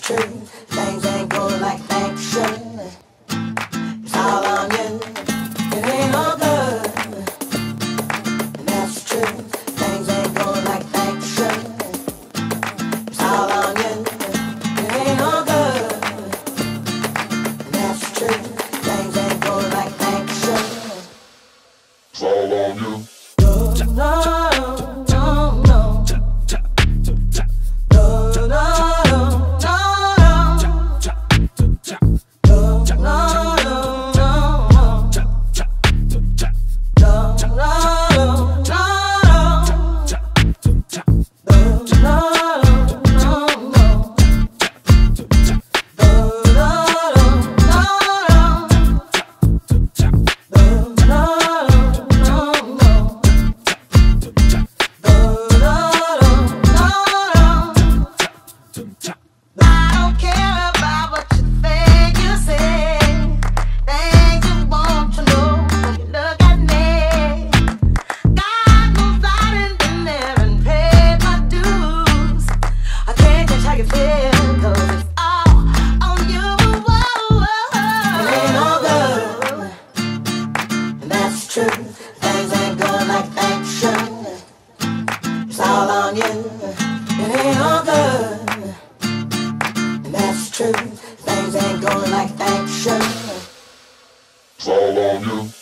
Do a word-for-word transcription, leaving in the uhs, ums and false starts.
true. Things ain't going like action. It's all on you. It ain't all good. And that's true. Things ain't going like action. It's all on you. It ain't all good. And that's true. Things ain't going like action. It's all on you. No, no, no, no. No, no, no, things ain't going like action. It's all on you. It ain't all good. And that's true. Things ain't going like action. It's all on you.